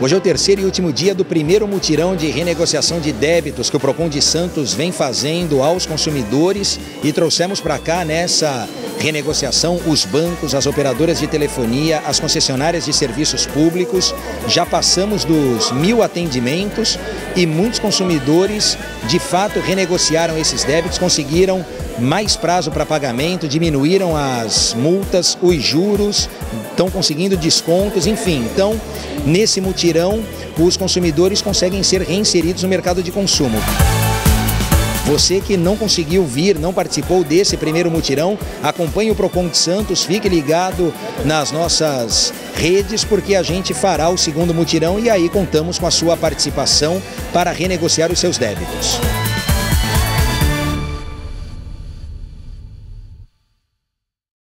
Hoje é o terceiro e último dia do primeiro mutirão de renegociação de débitos que o Procon de Santos vem fazendo aos consumidores e trouxemos para cá nessa renegociação os bancos, as operadoras de telefonia, as concessionárias de serviços públicos. Já passamos dos 1000 atendimentos e muitos consumidores de fato renegociaram esses débitos, conseguiram mais prazo para pagamento, diminuíram as multas, os juros, estão conseguindo descontos, enfim. Então, nesse mutirão, os consumidores conseguem ser reinseridos no mercado de consumo. Você que não conseguiu vir, não participou desse primeiro mutirão, acompanhe o Procon de Santos, fique ligado nas nossas redes, porque a gente fará o segundo mutirão e aí contamos com a sua participação para renegociar os seus débitos.